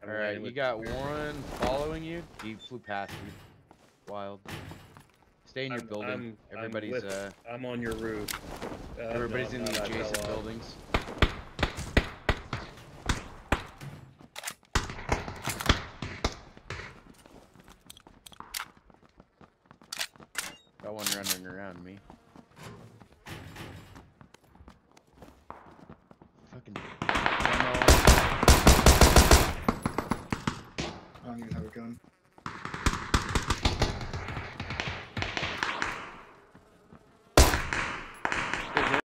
Alright, you got one following you. He flew past you. Wild. Stay in your building. Everybody's I'm on your roof. everybody's in the adjacent buildings. Got one running around me.